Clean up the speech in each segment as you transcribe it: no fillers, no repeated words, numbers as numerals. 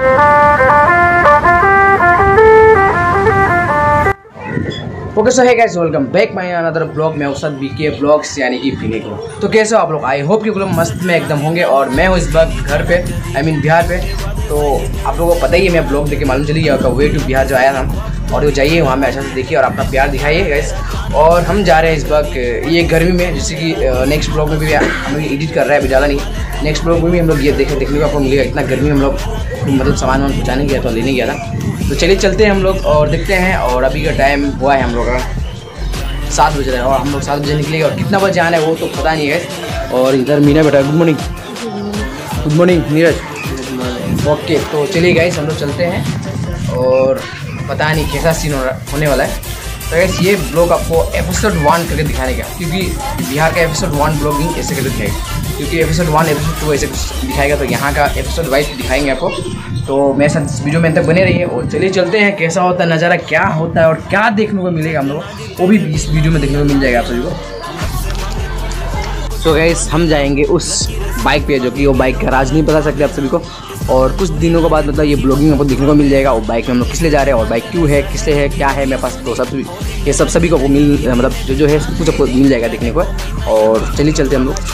Okay so hey guys, welcome back my another blog में औसत BK blogs यानी कि पीने को। तो कैसे हो आप लोग? आई होप कि लोग मस्त में एकदम होंगे। और मैं हूँ इस वक्त घर पे, आई मीन बिहार पे। तो आप लोगों को पता ही है, मैं ब्लॉग देख के मालूम चली गया होगा वे टू बिहार जो आया था। और वो जाइए वहाँ में अच्छा से देखिए और अपना प्यार दिखाइए गाइस। और हम जा रहे हैं इस वक्त ये गर्मी में, जैसे कि नेक्स्ट ब्लॉग में भी हम लोग एडिट कर रहे हैं, अभी डाला नहीं। नेक्स्ट ब्लॉग में भी हम लोग ये देखने को आपको मिलेगा। इतना गर्मी हम लोग मतलब सामान वामान पहुँचाने गया था, लेने गया था। तो चलिए चलते हैं हम लोग और देखते हैं। और अभी का टाइम हुआ है हम लोग का 7 बज रहा है और हम लोग 7 बजे निकलेंगे। और कितना बजे आना है वो तो पता नहीं है। और इधर मीना बेटा, good morning. Good morning Neeraj. Okay तो चलिए गाइस, हम लोग चलते हैं। और पता नहीं कैसा सीन होने वाला है। तो गाइस ये ब्लॉग आपको एपिसोड 1 करके दिखाने का, क्योंकि बिहार का एपिसोड 1 ब्लॉगिंग ऐसे करके दिखाएगा। क्योंकि एपिसोड 1 एपिसोड 2 ऐसे दिखाएगा, तो यहाँ का एपिसोड वाइज दिखाएंगे आपको। तो मेरे साथ इस वीडियो में तक बने रहिए। और चलिए चलते हैं, कैसा होता है नज़ारा, क्या होता है और क्या देखने को मिलेगा हम लोगों को, वो भी इस वीडियो में देखने को मिल जाएगा आप सभी को। सो गाइस हम जाएंगे उस बाइक पे, जो कि वो बाइक का राज नहीं बता सकते आप सभी को। और कुछ दिनों के बाद मतलब ये ब्लॉगिंग आपको देखने को मिल जाएगा। और बाइक में हम लोग किस लिए जा रहे हैं और बाइक क्यों है, किस लिए है, क्या है मेरे पास, तो सब ये सब सभी को मिल मतलब जो है कुछ आपको मिल जाएगा देखने को। और चलिए चलते हम लोग।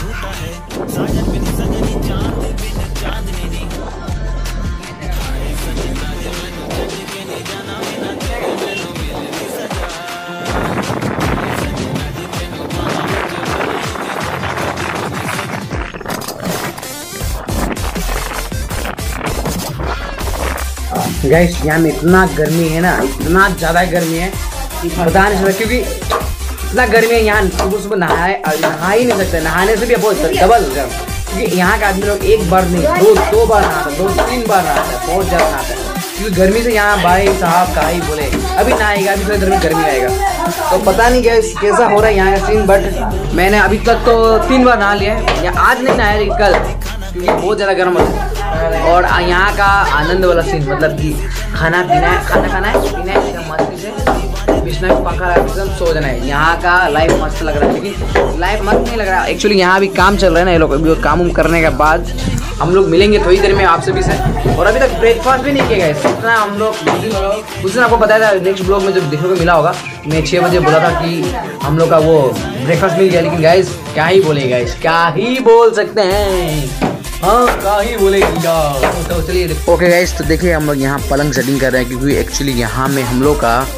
गाइस यहाँ में इतना गर्मी है ना, इतना ज़्यादा गर्मी है कि पता नहीं सकता। क्योंकि इतना गर्मी है यहाँ, सुबह सुबह नहा ही नहीं सकते। नहाने से भी बहुत डबल गर्म। क्योंकि यहाँ का आदमी लोग एक बार नहीं, दो बार नहाता है, 2-3 बार नहाता है, बहुत ज़्यादा नहाता है। क्योंकि गर्मी से यहाँ भाई साहब का ही बोले, अभी नहाएगा, अभी थोड़ी देर में गर्मी आएगा। तो पता नहीं कैसा हो रहा है यहाँ का सीन। बट मैंने अभी तक तो 3 बार नहा लिया है। या आज नहीं नहाया लेकिन कल, क्योंकि बहुत ज़्यादा गर्म होता है। और यहाँ का आनंद वाला सीन, मतलब कि खाना खाना है, पीना है, एकदम मस्ती से बिस्तर में पंखा लगा एकदम सो जाना है। यहाँ का लाइफ मस्त लग रहा है, लेकिन लाइफ मस्त नहीं लग रहा है। एक्चुअली यहाँ अभी काम चल रहा है ना, ये लोग अभी काम करने के बाद हम लोग मिलेंगे थोड़ी देर में आप सभी से। और अभी तक ब्रेकफास्ट भी नहीं किया गया है। इतना हम लोग उस दिन आपको बताया था नेक्स्ट ब्लॉग में जब देखने को मिला होगा, मैं 6 बजे बोला था कि हम लोग का वो ब्रेकफास्ट मिल गया। लेकिन गाइस क्या ही बोले, गाइस क्या ही बोल सकते हैं, हाँ क्या ही बोलेगी यार। तो चलिए ओके गाइस, तो देखिए हम लोग यहाँ पलंग सेटिंग कर रहे हैं। क्योंकि एक्चुअली यहाँ में हम लोग का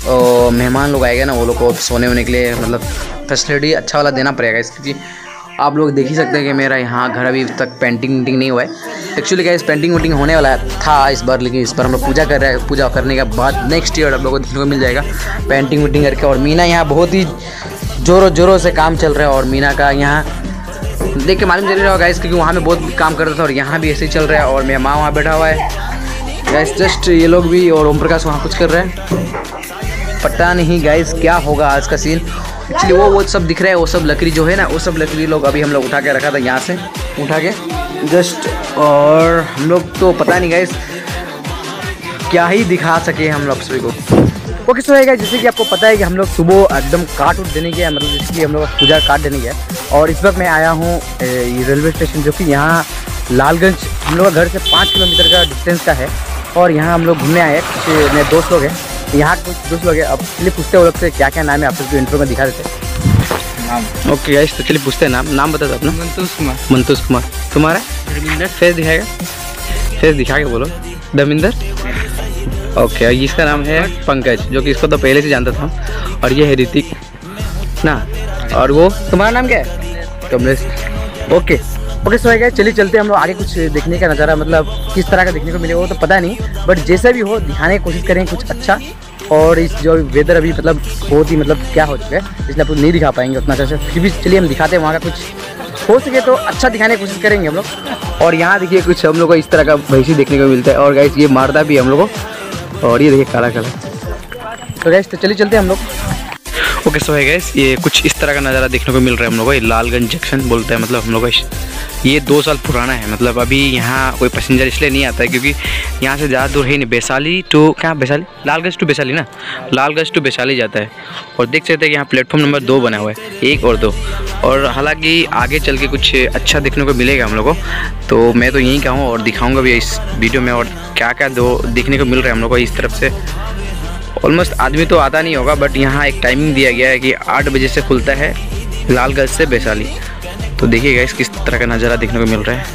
मेहमान लोग आएगा ना, वो लोग को सोने वोने के लिए मतलब फैसिलिटी अच्छा वाला देना पड़ेगा। क्योंकि आप लोग देख ही सकते हैं कि मेरा यहाँ घर अभी तक पेंटिंग वेंटिंग नहीं हुआ है। एक्चुअली गाइस पेंटिंग वेंटिंग होने वाला था इस बार, लेकिन इस बार हम लोग पूजा कर रहे हैं। पूजा करने के बाद नेक्स्ट ईयर आप लोगों को देखने को मिल जाएगा पेंटिंग वेंटिंग करके। और मीना यहाँ बहुत ही जोरों से काम चल रहा है। और मीना का यहाँ देख के मालूम चल रहा होगा गाइस, क्योंकि वहाँ में बहुत काम करता था और यहाँ भी ऐसे ही चल रहा है। और मेरा माँ वहाँ बैठा हुआ है गाइस, जस्ट ये लोग भी। और ओम प्रकाश वहाँ कुछ कर रहे हैं, पता नहीं गाइस क्या होगा आज का सीन। एक्चुअली वो सब दिख रहा है, वो सब लकड़ी जो है ना, वो सब लकड़ी लोग अभी हम लोग उठा के रखा था, यहाँ से उठा के जस्ट। और हम लोग तो पता नहीं गाइस क्या ही दिखा सके हम लोग सभी को। ओके सो है गाइस, जैसे कि आपको पता है कि हम लोग सुबह एकदम काट उठ देने गया, मतलब जैसे कि हम लोग पूजा काट देने गया। और इस वक्त मैं आया हूँ रेलवे स्टेशन, जो कि यहाँ लालगंज हम लोग घर से 5 किलोमीटर का डिस्टेंस का है। और यहाँ हम लोग घूमने आए हैं, कुछ मेरे दोस्त लोग हैं, यहाँ कुछ दोस्त लोग हैं। अब चलिए पूछते हैं वो लोग से क्या क्या नाम है, आप सबको इंट्रो में दिखा देते हैं। ओके गाइस, तो चलिए पूछते हैं नाम बता दो अपना। मंतोष कुमार। तुम्हारा फेस दिखाएगा, फेस दिखा के बोलो। धर्मिंदर। ओके, इसका नाम है पंकज, जो कि इसको तो पहले से जानता था। और ये है ऋतिक ना। और वो तुम्हारा नाम क्या है? कमलेश। ओके सो है गाइस, चलिए चलते हैं हम लोग आगे। कुछ देखने का नज़ारा मतलब किस तरह का देखने को मिलेगा वो तो पता नहीं, बट जैसा भी हो दिखाने की कोशिश करेंगे कुछ अच्छा। और इस जो वेदर अभी मतलब बहुत ही मतलब क्या हो चुका है, इसलिए आप लोग नहीं दिखा पाएंगे उतना अच्छा। फिर भी चलिए हम दिखाते हैं वहाँ का, कुछ हो सके तो अच्छा दिखाने की कोशिश करेंगे हम लोग। और यहाँ देखिए कुछ हम लोग को इस तरह का भैंसी देखने को मिलता है। और गाइस ये मारता भी हम लोग को। और ये देखिए काला काला। तो गाइस तो चलिए चलते हैं हम लोग। ओके सो है गाइस, ये कुछ इस तरह का नज़ारा देखने को मिल रहा है हम लोग को। ये लालगंज जंक्शन बोलते हैं, मतलब हम लोग का ये 2 साल पुराना है। मतलब अभी यहाँ कोई पैसेंजर इसलिए नहीं आता है क्योंकि यहाँ से ज़्यादा दूर है नहीं। वैशाली टू क्या, वैशाली लालगंज टू वैशाली ना, लालगंज टू वैशाली जाता है। और देख सकते हैं कि यहाँ प्लेटफॉर्म नंबर 2 बना हुआ है, 1 और 2। और हालांकि आगे चल के कुछ अच्छा देखने को मिलेगा हम लोग को, तो मैं तो यहीं कहूँ और दिखाऊँगा भी इस वीडियो में और क्या क्या देखने को मिल रहा है हम लोग को इस तरफ से। ऑलमोस्ट आदमी तो आता नहीं होगा, बट यहाँ एक टाइमिंग दिया गया है कि 8 बजे से खुलता है लालगंज से वैशाली। तो देखिएगा इस किस तरह का नज़ारा देखने को मिल रहा है।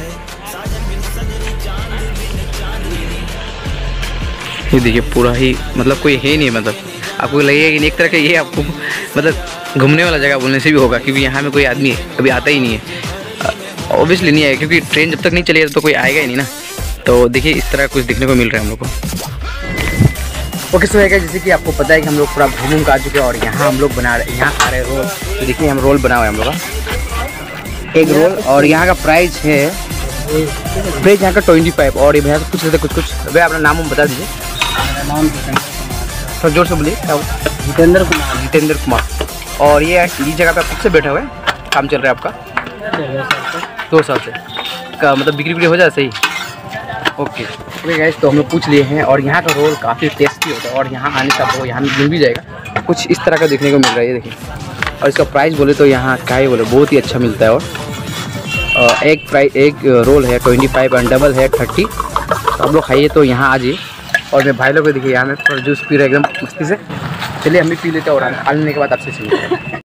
ये देखिए पूरा ही मतलब कोई है नहीं, मतलब आपको लगेगा कि एक तरह का ये आपको मतलब घूमने वाला जगह बोलने से भी होगा, क्योंकि यहाँ में कोई आदमी अभी आता ही नहीं है। ऑब्वियसली नहीं आएगा क्योंकि ट्रेन जब तक नहीं चलेगी तो कोई आएगा ही नहीं ना। तो देखिए इस तरह कुछ देखने को मिल रहा है हम लोग को। ओके सो है, जैसे कि आपको पता है कि हम लोग पूरा घूम आ चुके हैं और यहाँ हम लोग बना रहे, यहाँ खा रहे रोल। तो देखिए हम रोल बना हुआ है हम लोग का, एक रोल। और यहाँ का प्राइस है, प्राइस यहाँ का 25। और ये भैया से पूछ लेते कुछ भैया अपना नाम बता दीजिए। नाम थोड़ा जोर से बोलिए। क्या? जितेंद्र कुमार। जितेंद्र कुमार। और ये जगह पे आप खुद से बैठे हुए हैं, काम चल रहा है आपका 2 साल से का, मतलब बिक्री हो जाए सही। ओके गाइस, तो हम लोग पूछ लिए हैं और यहाँ का रोल काफ़ी टेस्टी होता है और यहाँ आने से आपको यहाँ मिल भी जाएगा। कुछ इस तरह का देखने को मिल रहा है, ये देखिए। और इसका प्राइस बोले तो यहाँ क्या ही बोले, बहुत ही अच्छा मिलता है। और एक रोल है 25 और डबल है 30। तो आप लोग खाइए तो यहाँ आ जाइए। और मैं भाई लोग को देखिए यहाँ में जूस पी रहे एकदम मस्ती से। चलिए हम भी पी लेते हैं और आने के बाद आपसे चलिए।